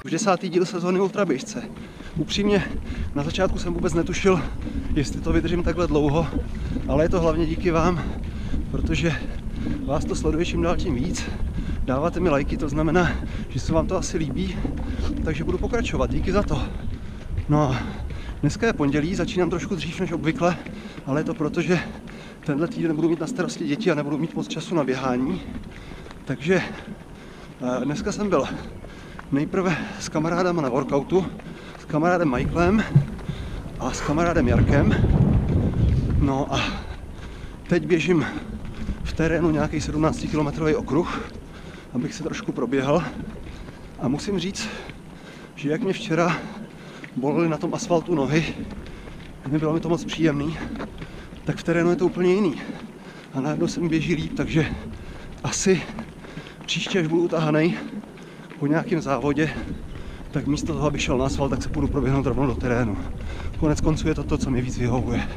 Už 10. díl sezóny ultraběžce. Upřímně, na začátku jsem vůbec netušil, jestli to vydržím takhle dlouho, ale je to hlavně díky vám, protože vás to sleduje čím dál tím víc. Dáváte mi lajky, to znamená, že se vám to asi líbí, takže budu pokračovat. Díky za to. No a dneska je pondělí, začínám trošku dřív než obvykle, ale je to proto, že tenhle týden nebudu mít na starosti děti a nebudu mít moc času na běhání. Takže dneska jsem byl nejprve s kamarádem na workoutu, s kamarádem Michaelem a s kamarádem Jarkem. No a teď běžím v terénu nějaký 17-kilometrový okruh, abych se trošku proběhl. A musím říct, že jak mě včera bolely na tom asfaltu nohy, nebylo mi to moc příjemný, tak v terénu je to úplně jiný. A najednou se mi běží líp, takže asi příště, až budu utahanej po nějakém závodě, tak místo toho, aby šel na asfalt, tak se půjdu proběhnout rovnou do terénu. Konec konců je to to, co mi víc vyhovuje.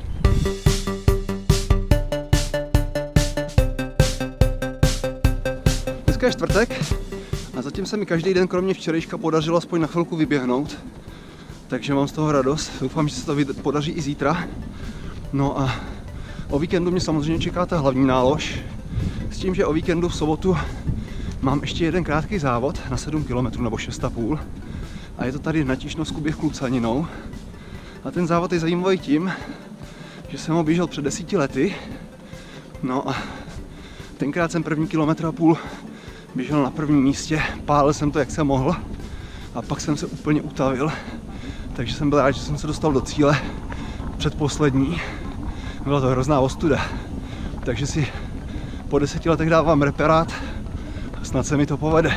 Dneska je čtvrtek a zatím se mi každý den kromě včerejška podařilo aspoň na chvilku vyběhnout. Takže mám z toho radost. Doufám, že se to podaří i zítra. No a o víkendu mě samozřejmě čeká ta hlavní nálož. S tím, že o víkendu v sobotu mám ještě jeden krátký závod na 7 km nebo 6,5. A je to tady na Tišnovsku běh Klucaninou. A ten závod je zajímavý tím, že jsem ho běžel před 10 lety. No a tenkrát jsem první 1,5 kilometru běžel na prvním místě. Pálil jsem to, jak jsem mohl. A pak jsem se úplně utavil. Takže jsem byl rád, že jsem se dostal do cíle předposlední. Byla to hrozná ostuda. Takže si po 10 letech dávám reparát a snad se mi to povede.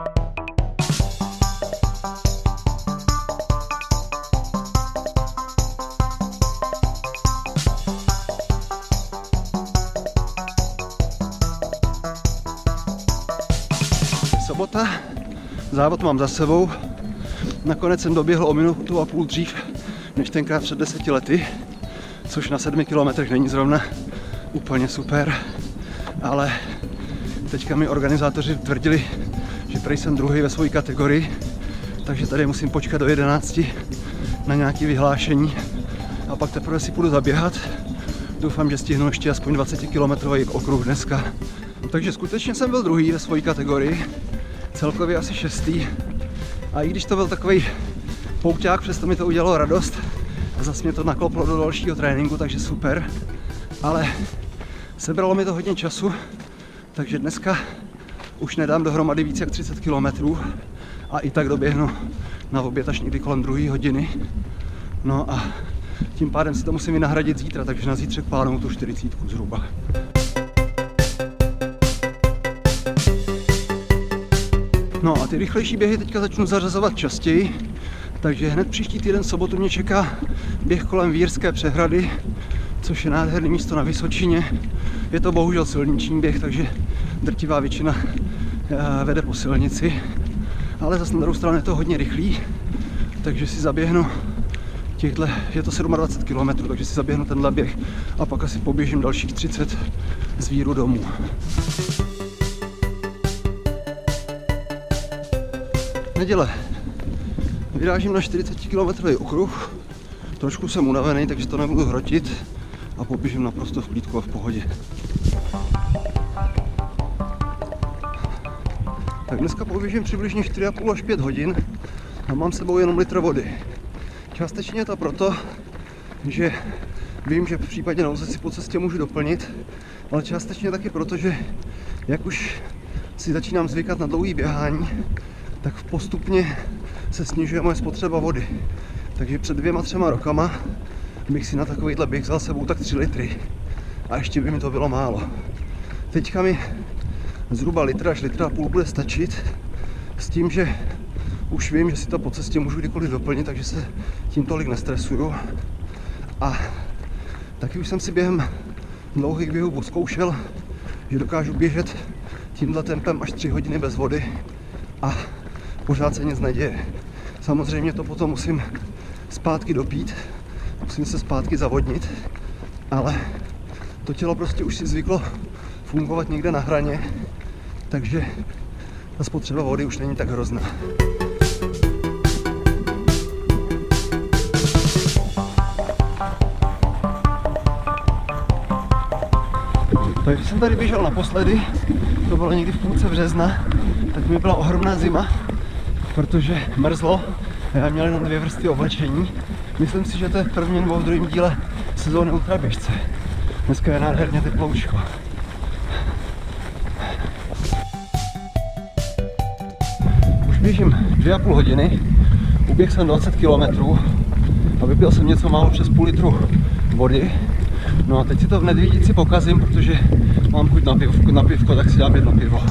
Sobota, závod mám za sebou. Nakonec jsem doběhl o 1,5 minuty dřív než tenkrát před 10 lety, což na 7 kilometrech není zrovna úplně super, ale teďka mi organizátoři tvrdili, že prej jsem druhý ve své kategorii, takže tady musím počkat do 11 na nějaké vyhlášení a pak teprve si půjdu zaběhat. Doufám, že stihnu ještě aspoň 20-kilometrový okruh dneska. Takže skutečně jsem byl druhý ve své kategorii, celkově asi 6. A i když to byl takový pouťák, přesto mi to udělalo radost a zase mě to nakloplo do dalšího tréninku, takže super. Ale sebralo mi to hodně času, takže dneska už nedám dohromady víc jak 30 km a i tak doběhnu na oběd až někdy kolem 2 hodiny. No a tím pádem si to musím i nahradit zítra, takže na zítřek plánuju tu 40 zhruba. No a ty rychlejší běhy teďka začnu zařazovat častěji, takže hned příští týden v sobotu mě čeká běh kolem Vírské přehrady, což je nádherné místo na Vysočině. Je to bohužel silniční běh, takže drtivá většina vede po silnici, ale zase na druhou stranu je to hodně rychlý, takže si zaběhnu je to 27 km, takže si zaběhnu tenhle běh a pak asi poběžím dalších 30 z Víru domů. Neděle. Vyrážím na 40 km okruh, trošku jsem unavený, takže to nebudu hrotit a poběžím naprosto v klídku a v pohodě. Tak dneska poběžím přibližně 4,5 až 5 hodin a mám s sebou jenom litr vody. Částečně je to proto, že vím, že v případě nouze si po cestě můžu doplnit, ale částečně taky proto, že jak už si začínám zvykat na dlouhý běhání, tak postupně se snižuje moje spotřeba vody. Takže před 2-3 rokama bych si na takovýhle běh vzal sebou tak 3 litry. A ještě by mi to bylo málo. Teďka mi zhruba litr až 1,5 litru bude stačit, s tím, že už vím, že si to po cestě můžu kdykoliv doplnit, takže se tím tolik nestresuju. A taky už jsem si během dlouhých běhů odzkoušel, že dokážu běžet tímhle tempem až 3 hodiny bez vody a pořád se nic neděje. Samozřejmě to potom musím zpátky dopít, musím se zpátky zavodnit, ale to tělo prostě už si zvyklo fungovat někde na hraně, takže ta spotřeba vody už není tak hrozná. Takže když jsem tady běžel naposledy, to bylo někdy v půlce března, tak mi byla ohromná zima, protože mrzlo a já měl jenom 2 vrstvy oblečení. Myslím si, že to je v prvním nebo v druhém díle sezóny ultraběžce. Dneska je nádherně teploučko. Už běžím 2,5 hodiny, uběhl jsem 20 km a vypil jsem něco málo přes půl litru vody. No a teď si to v Nedvědici pokazím, protože mám chuť na pivko, tak si dám jedno pivo.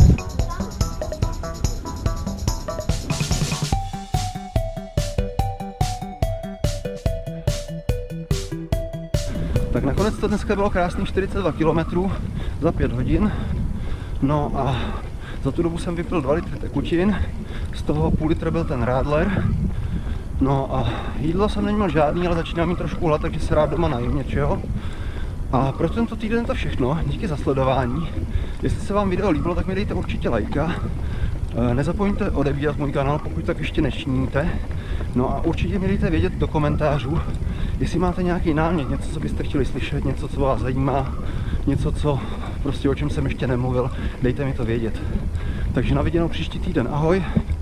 Tak nakonec to dneska bylo krásných 42 km za 5 hodin. No a za tu dobu jsem vypil 2 litry tekutin, z toho půl litra byl ten Radler. No a jídlo jsem neměl žádný, ale začínám mít trošku hlad, takže se rád doma najím něčeho. A pro tento týden to všechno, díky za sledování. Jestli se vám video líbilo, tak mi dejte určitě lajka. Nezapomeňte odebírat můj kanál, pokud tak ještě nečiníte. No a určitě mi dejte vědět do komentářů, jestli máte nějaký námět, něco, co byste chtěli slyšet, něco, co vás zajímá, něco, co prostě o čem jsem ještě nemluvil, dejte mi to vědět. Takže na viděnou příští týden, ahoj.